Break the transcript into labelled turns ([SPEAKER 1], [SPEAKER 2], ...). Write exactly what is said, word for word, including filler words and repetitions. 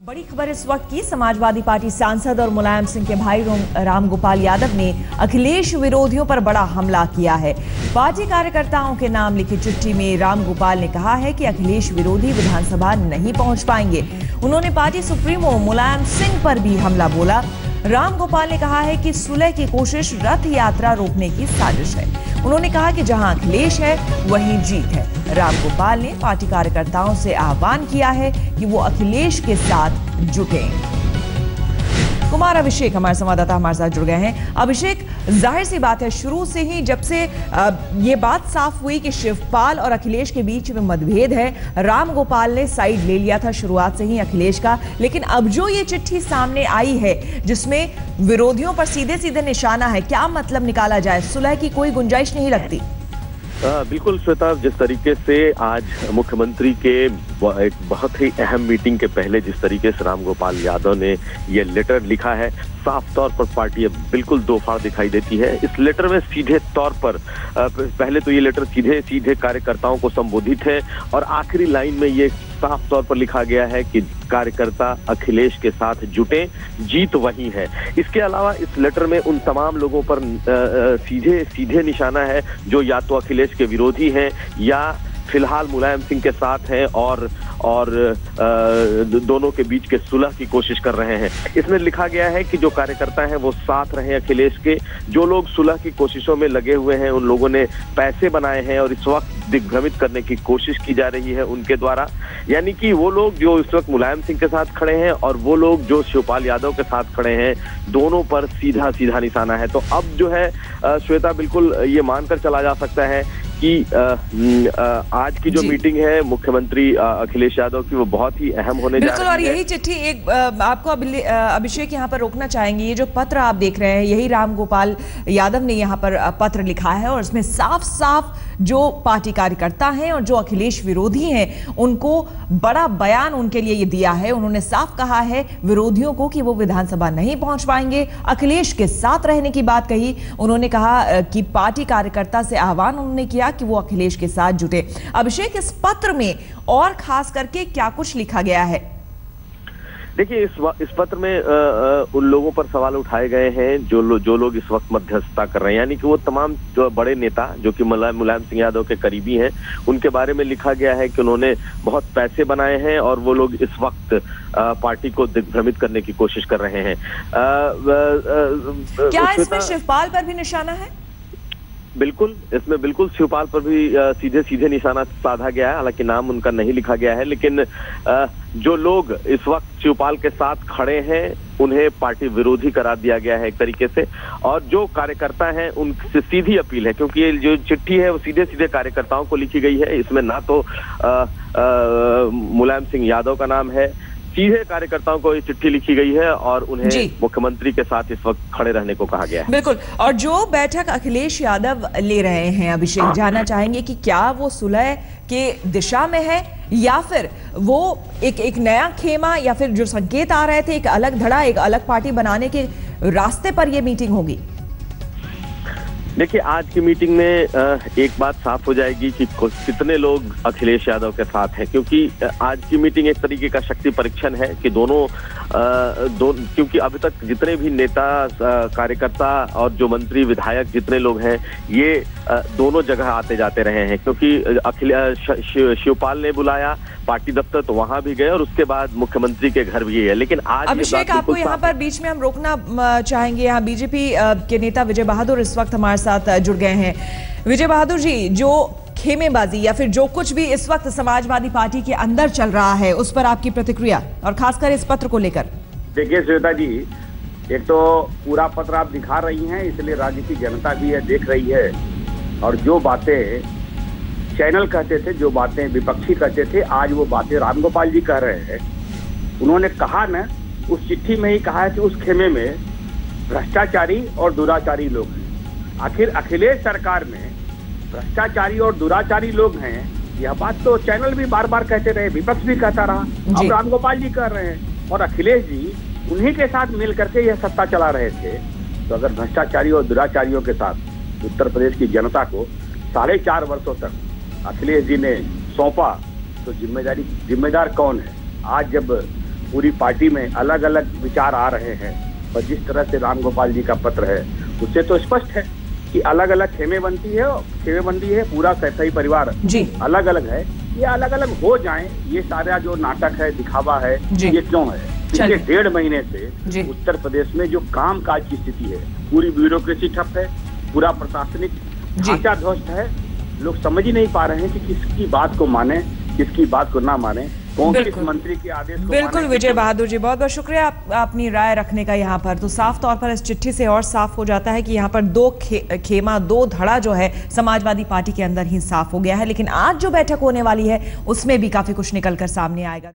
[SPEAKER 1] बड़ी खबर इस वक्त की। समाजवादी पार्टी सांसद और मुलायम सिंह के भाई रामगोपाल यादव ने अखिलेश विरोधियों पर बड़ा हमला किया है। पार्टी कार्यकर्ताओं के नाम लिखी चिट्ठी में रामगोपाल ने कहा है कि अखिलेश विरोधी विधानसभा नहीं पहुंच पाएंगे। उन्होंने पार्टी सुप्रीमो मुलायम सिंह पर भी हमला बोला। रामगोपाल ने कहा है कि सुलह की कोशिश रथ यात्रा रोकने की साजिश है। उन्होंने कहा कि जहां अखिलेश है वहीं जीत है। रामगोपाल ने पार्टी कार्यकर्ताओं से आह्वान किया है कि वो अखिलेश के साथ जुटें। कुमार अभिषेक हमारे संवाददाता हमारे साथ जुड़ गए हैं। अभिषेक, जाहिर सी बात है, शुरू से ही जब से ये बात साफ हुई कि शिवपाल और अखिलेश के बीच में मतभेद है, रामगोपाल ने साइड ले लिया था शुरुआत से ही अखिलेश का। लेकिन अब जो ये चिट्ठी सामने आई है जिसमें विरोधियों पर सीधे सीधे निशाना है, क्या मतलब निकाला जाए? सुलह की कोई गुंजाइश नहीं लगती।
[SPEAKER 2] आ, बिल्कुल श्वेता, जिस तरीके से आज मुख्यमंत्री के एक बहुत ही अहम मीटिंग के पहले जिस तरीके से रामगोपाल यादव ने ये लेटर लिखा है, साफ तौर पर पार्टी अब बिल्कुल दो फाड़ दिखाई देती है। इस लेटर में सीधे तौर पर पहले तो ये लेटर सीधे सीधे कार्यकर्ताओं को संबोधित है और आखिरी लाइन में ये साफ तौर पर लिखा गया है कि कार्यकर्ता अखिलेश के साथ जुटे, जीत वही है। इसके अलावा इस लेटर में उन तमाम लोगों पर सीधे सीधे निशाना है जो या तो अखिलेश के विरोधी हैं या फिलहाल मुलायम सिंह के साथ हैं और और दोनों के बीच के सुलह की कोशिश कर रहे हैं। इसमें लिखा गया है कि जो कार्यकर्ता हैं वो साथ रहे अखिलेश के। जो लोग सुलह की कोशिशों में लगे हुए हैं उन लोगों ने पैसे बनाए हैं और इस वक्त दिग्भ्रमित करने की कोशिश की जा रही है उनके द्वारा। यानी कि वो लोग जो इस वक्त मुलायम सिंह के साथ खड़े हैं और वो लोग जो शिवपाल यादव के साथ खड़े हैं, दोनों पर सीधा सीधा निशाना है। तो अब जो है श्वेता, बिल्कुल ये मानकर चला जा सकता है कि आ, आ, आज की जो मीटिंग है मुख्यमंत्री अखिलेश यादव की, वो बहुत ही अहम होने जा रही है।
[SPEAKER 1] बिल्कुल, और यही चिट्ठी एक आ, आपको अभिषेक यहाँ पर रोकना चाहेंगे। ये जो पत्र आप देख रहे हैं, यही रामगोपाल यादव ने यहाँ पर पत्र लिखा है और इसमें साफ साफ जो पार्टी कार्यकर्ता हैं और जो अखिलेश विरोधी हैं उनको बड़ा बयान उनके लिए ये दिया है। उन्होंने साफ कहा है विरोधियों को कि वो विधानसभा नहीं पहुंच पाएंगे, अखिलेश के साथ रहने की बात कही। उन्होंने कहा कि पार्टी कार्यकर्ता से आह्वान उन्होंने किया कि वो अखिलेश के साथ जुटे। अभिषेक, इस पत्र में और खास करके क्या कुछ लिखा गया है?
[SPEAKER 2] देखिए, इस इस पत्र में आ, आ, उन लोगों पर सवाल उठाए गए हैं जो लो, जो लोग इस वक्त मध्यस्थता कर रहे हैं, यानी कि वो तमाम जो बड़े नेता जो कि मुलायम मुलायम सिंह यादव के करीबी हैं, उनके बारे में लिखा गया है कि उन्होंने बहुत पैसे बनाए हैं और वो लोग इस वक्त आ, पार्टी को दिग्भ्रमित करने की कोशिश कर रहे हैं। आ, आ, आ,
[SPEAKER 1] क्या इसमें शिवपाल पर भी निशाना है?
[SPEAKER 2] बिल्कुल, इसमें बिल्कुल शिवपाल पर भी सीधे सीधे निशाना साधा गया है। हालांकि नाम उनका नहीं लिखा गया है, लेकिन जो लोग इस वक्त शिवपाल के साथ खड़े हैं उन्हें पार्टी विरोधी करार दिया गया है एक तरीके से। और जो कार्यकर्ता हैं उनसे सीधी अपील है, क्योंकि ये जो चिट्ठी है वो सीधे सीधे कार्यकर्ताओं को लिखी गई है। इसमें ना तो मुलायम सिंह यादव का नाम है, सीधे कार्यकर्ताओं को ये चिट्ठी लिखी गई है और उन्हें मुख्यमंत्री के साथ इस वक्त खड़े रहने को कहा गया है।
[SPEAKER 1] बिल्कुल, और जो बैठक अखिलेश यादव ले रहे हैं, अभिषेक, जानना चाहेंगे कि क्या वो सुलह के दिशा में है या फिर वो एक एक नया खेमा या फिर जो संकेत आ रहे थे एक अलग धड़ा, एक अलग पार्टी बनाने के रास्ते पर ये मीटिंग होगी?
[SPEAKER 2] देखिए, आज की मीटिंग में एक बात साफ हो जाएगी कि कितने लोग अखिलेश यादव के साथ हैं, क्योंकि आज की मीटिंग एक तरीके का शक्ति परीक्षण है कि दोनों दो क्योंकि अभी तक जितने भी नेता, कार्यकर्ता और जो मंत्री विधायक जितने लोग हैं, ये दोनों जगह आते जाते रहे हैं। क्योंकि अखिलेश शिवपाल ने बुलाया पार्टी दफ्तर तो वहां भी गए और उसके बाद मुख्यमंत्री के घर भी गए। लेकिन आज
[SPEAKER 1] अभिषेक, आपको यहाँ पर बीच में हम रोकना चाहेंगे। यहाँ बीजेपी के नेता विजय बहादुर इस वक्त हमारे साथ जुड़ गए हैं। विजय बहादुर जी, जो खेमेबाजी या फिर जो कुछ भी इस वक्त समाजवादी पार्टी के अंदर चल रहा है, उस पर आपकी प्रतिक्रिया और खासकर इस पत्र को लेकर?
[SPEAKER 3] देखिए श्वेता जी, एक तो पूरा पत्र आप दिखा रही हैं, इसलिए राज्य की जनता भी है देख रही है। और जो बातें चैनल कहते थे, जो बातें विपक्षी कहते थे, आज वो बातें रामगोपाल जी कह रहे हैं। उन्होंने कहा ना, उस चिट्ठी में ही कहा है कि उस खेमे में भ्रष्टाचारी और दुराचारी लोग हैं। आखिर अखिलेश सरकार में भ्रष्टाचारी और दुराचारी लोग हैं, यह बात तो चैनल भी बार बार कहते रहे, विपक्ष भी कहता रहा, अब रामगोपाल जी कह रहे हैं। और अखिलेश जी उन्हीं के साथ मिल करके यह सत्ता चला रहे थे। तो अगर भ्रष्टाचारी और दुराचारियों के साथ उत्तर प्रदेश की जनता को साढ़े चार वर्षों तक अखिलेश जी ने सौंपा, तो जिम्मेदारी जिम्मेदार कौन है? आज जब पूरी पार्टी में अलग अलग विचार आ रहे हैं, और जिस तरह से राम गोपाल जी का पत्र है उससे तो स्पष्ट है कि अलग अलग खेमेबंदी है खेमेबंदी है पूरा सैफई परिवार
[SPEAKER 1] जी
[SPEAKER 3] अलग अलग है। ये अलग अलग हो जाएं, ये सारा जो नाटक है, दिखावा है, ये क्यों है? पिछले डेढ़ महीने से उत्तर प्रदेश में जो काम काज की स्थिति है, पूरी ब्यूरोक्रेसी ठप है, पूरा प्रशासनिक ढांचा ध्वस्त है। लोग समझ ही नहीं पा रहे हैं कि किसकी बात को माने, किसकी बात को ना माने, कौन किस मंत्री के आदेश को
[SPEAKER 1] बिल्कुल विजय बहादुर जी, बहुत बहुत शुक्रिया आप, अपनी राय रखने का। यहाँ पर तो साफ तौर पर इस चिट्ठी से और साफ हो जाता है कि यहाँ पर दो खे, खेमा दो धड़ा जो है समाजवादी पार्टी के अंदर ही साफ हो गया है। लेकिन आज जो बैठक होने वाली है उसमें भी काफी कुछ निकल कर सामने आएगा।